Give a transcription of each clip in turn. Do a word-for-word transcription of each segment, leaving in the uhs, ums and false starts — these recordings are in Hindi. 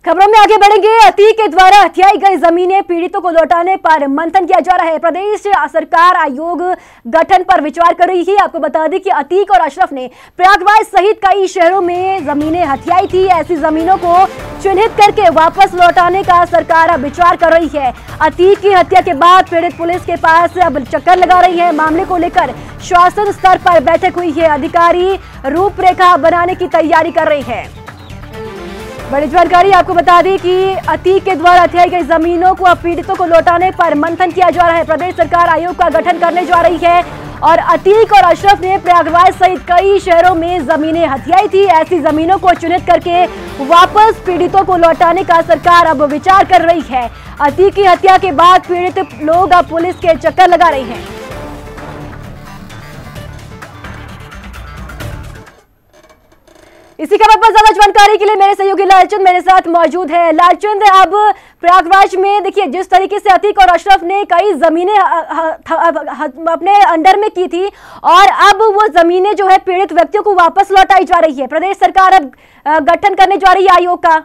खबरों में आगे बढ़ेंगे। अतीक के द्वारा हथियाई गई जमीनें पीड़ितों को लौटाने पर मंथन किया जा रहा है। प्रदेश सरकार आयोग गठन पर विचार कर रही है। आपको बता दें कि अतीक और अशरफ ने प्रयागराज सहित कई शहरों में जमीनें हथियाई थी। ऐसी जमीनों को चिन्हित करके वापस लौटाने का सरकार अब विचार कर रही है। अतीक की हत्या के बाद पीड़ित पुलिस के पास अब चक्कर लगा रही है। मामले को लेकर शासन स्तर पर बैठक हुई है। अधिकारी रूपरेखा बनाने की तैयारी कर रही है। बड़ी जानकारी आपको बता दें कि अतीक के द्वारा हथियाई गई जमीनों को अब पीड़ितों को लौटाने पर मंथन किया जा रहा है। प्रदेश सरकार आयोग का गठन करने जा रही है और अतीक और अशरफ ने प्रयागराज सहित कई शहरों में जमीनें हथियाई थी। ऐसी जमीनों को चिन्हित करके वापस पीड़ितों को लौटाने का सरकार अब विचार कर रही है। अतीक की हत्या के बाद पीड़ित लोग अब पुलिस के चक्कर लगा रहे हैं। इसी खबर पर ज्यादा जानकारी के लिए मेरे सहयोगी लालचंद मेरे साथ मौजूद है। लालचंद, अब प्रयागराज में देखिए जिस तरीके से अतीक और अशरफ ने कई जमीनें अपने अंडर में की थी और अब वो जमीनें जो है पीड़ित व्यक्तियों को वापस लौटाई जा रही है। प्रदेश सरकार अब गठन करने जा रही है आयोग का।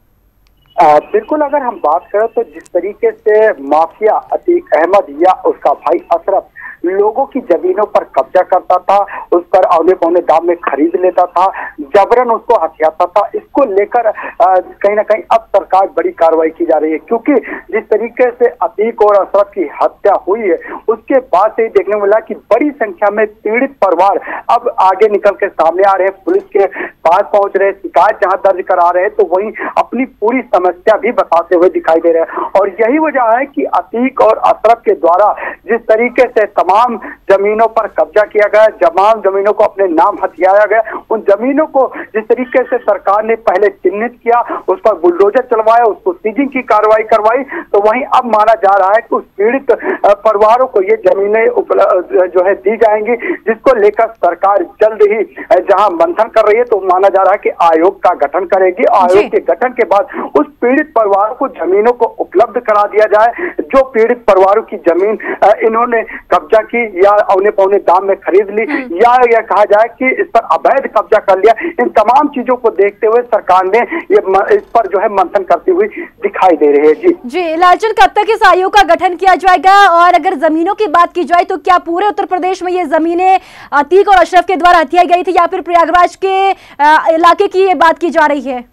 आ, बिल्कुल, अगर हम बात करें तो जिस तरीके से माफिया अतीक अहमद या उसका भाई अशरफ लोगों की जमीनों पर कब्जा करता था, उस पर औने पौने दाम में खरीद लेता था, जबरन उसको हथियाता था, इसको लेकर कहीं ना कहीं अब सरकार बड़ी कार्रवाई की जा रही है। क्योंकि जिस तरीके से अतीक और अशरफ की हत्या हुई है उसके बाद से देखने को मिला कि बड़ी संख्या में पीड़ित परिवार अब आगे निकल के सामने आ रहे हैं, पुलिस के पास पहुंच रहे हैं, शिकायत जहां दर्ज करा रहे हैं तो वहीं अपनी पूरी समस्या भी बताते हुए दिखाई दे रहे हैं। और यही वजह है कि अतीक और अशरफ के द्वारा जिस तरीके से तमाम जमीनों पर कब्जा किया गया, तमाम जमीनों को अपने नाम हथियाया गया, उन जमीनों को जिस तरीके से सरकार ने पहले चिन्हित किया, उस पर बुलडोजर चलवाया, उसको सीजिंग की कार्रवाई करवाई, तो वहीं अब माना जा रहा है कि उस पीड़ित परिवारों को ये जमीनें जो है दी जाएंगी, जिसको लेकर सरकार जल्द ही जहां मंथन कर रही है तो माना जा रहा है कि आयोग का गठन करेगी। आयोग के गठन के बाद उस पीड़ित परिवारों को जमीनों को उपलब्ध करा दिया जाए। जो पीड़ित परिवारों की जमीन इन्होंने कब्जा की या औने पौने दाम में खरीद ली या यह कहा जाए कि इस पर अवैध कब्जा कर लिया, इन तमाम चीजों को देखते हुए सरकार ने ये इस पर जो है मंथन करती हुई दिखाई दे रही है। जी जी लालचंद, कब तक इस आयोग का गठन किया जाएगा? और अगर जमीनों की बात की जाए तो क्या पूरे उत्तर प्रदेश में ये जमीनें अतीक और अशरफ के द्वारा हथियाई गई थी या फिर प्रयागराज के इलाके की ये बात की जा रही है?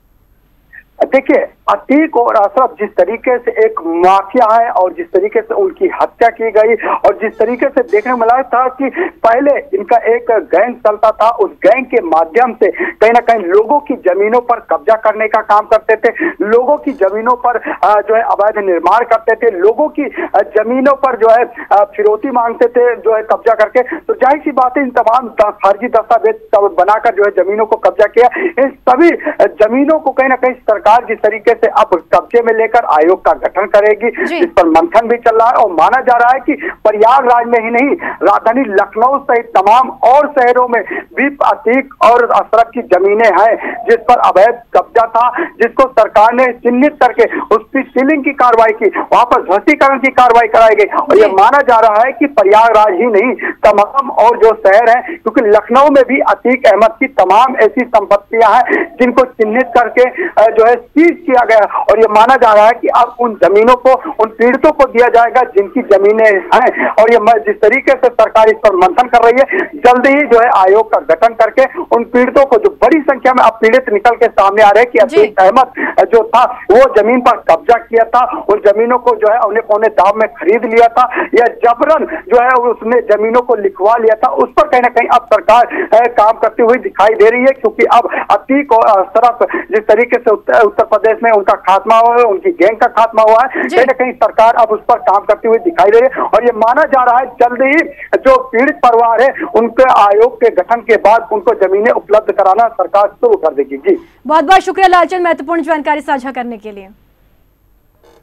देखिए, अतीक और अशरफ जिस तरीके से एक माफिया है और जिस तरीके से उनकी हत्या की गई और जिस तरीके से देखने में मिला था कि पहले इनका एक गैंग चलता था, उस गैंग के माध्यम से कहीं ना कहीं लोगों की जमीनों पर कब्जा करने का काम करते थे, लोगों की जमीनों पर जो है अवैध निर्माण करते थे, लोगों की जमीनों पर जो है फिरौती मांगते थे जो है कब्जा करके। तो जाहिर सी बात है इन तमाम फर्जी दस्तावेज बनाकर जो है जमीनों को कब्जा किया। इन सभी जमीनों को कहीं ना कहीं सरकार जिस तरीके से अब कब्जे में लेकर आयोग का गठन करेगी, इस पर मंथन भी चल रहा है और माना जा रहा है कि प्रयागराज में ही नहीं, राजधानी लखनऊ सहित तमाम और शहरों में भी अतीक और अशरफ की जमीनें हैं जिस पर अवैध कब्जा था, जिसको सरकार ने चिन्हित करके उसकी सीलिंग की कार्रवाई की, वहां पर ध्वस्तीकरण की कार्रवाई कराई गई। और यह माना जा रहा है कि प्रयागराज ही नहीं, तमाम और जो शहर हैं, क्योंकि लखनऊ में भी अतीक अहमद की तमाम ऐसी संपत्तियां हैं जिनको चिन्हित करके जो है सीज किया गया और ये माना जा रहा है कि अब उन जमीनों को उन पीड़ितों को दिया जाएगा जिनकी जमीनें हैं। और ये जिस तरीके से सरकार इस पर मंथन कर रही है, जल्द ही जो है आयोग का गठन करके उन पीड़ितों को, जो बड़ी संख्या में अब पीड़ित निकल के सामने आ रहे हैं कि अतीक अहमद जो था वो जमीन पर कब्जा किया था, उन जमीनों को जो है औने पौने दाम में खरीद लिया था या जबरन जो है उसने जमीनों को लिखवा लिया था, उस पर कहीं ना कहीं अब सरकार काम करती हुई दिखाई दे रही है। क्योंकि अब अतीक और अशरफ जिस तरीके से उत्तर प्रदेश में उनका खात्मा हुआ है, उनकी गैंग का खात्मा हुआ है, कहीं ना कहीं सरकार अब उस पर काम करती हुई दिखाई दे रही है। और ये माना जा रहा है जल्द ही जो पीड़ित परिवार है उनके आयोग के गठन के बाद उनको जमीनें उपलब्ध कराना सरकार शुरू कर देगी। जी बहुत बहुत शुक्रिया लालचंद, महत्वपूर्ण जानकारी साझा करने के लिए।